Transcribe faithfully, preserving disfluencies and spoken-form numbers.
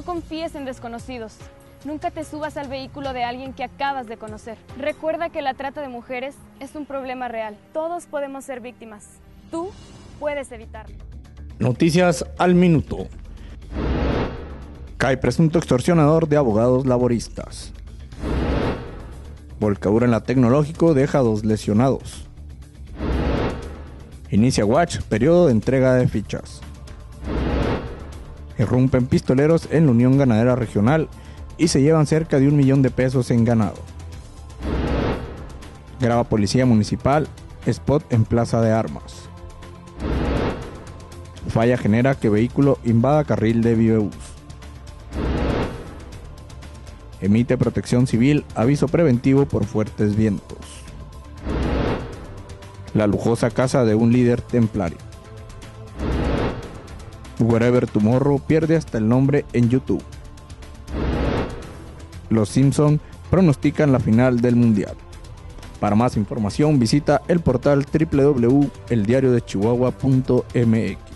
No confíes en desconocidos. Nunca te subas al vehículo de alguien que acabas de conocer. Recuerda que la trata de mujeres es un problema real. Todos podemos ser víctimas. Tú puedes evitarlo. Noticias al minuto. Cae presunto extorsionador de abogados laboristas. Volcadura en la Tecnológico deja dos lesionados. Inicia Watch, periodo de entrega de fichas. Irrumpen pistoleros en la Unión Ganadera Regional y se llevan cerca de un millón de pesos en ganado. Graba Policía Municipal, spot en Plaza de Armas. Falla genera que vehículo invada carril de Vivebus. Emite Protección Civil aviso preventivo por fuertes vientos. La lujosa casa de un líder templario. Wherever Tomorrow pierde hasta el nombre en YouTube. Los Simpson pronostican la final del Mundial. Para más información visita el portal doble u doble u doble u punto el diario de chihuahua punto m x.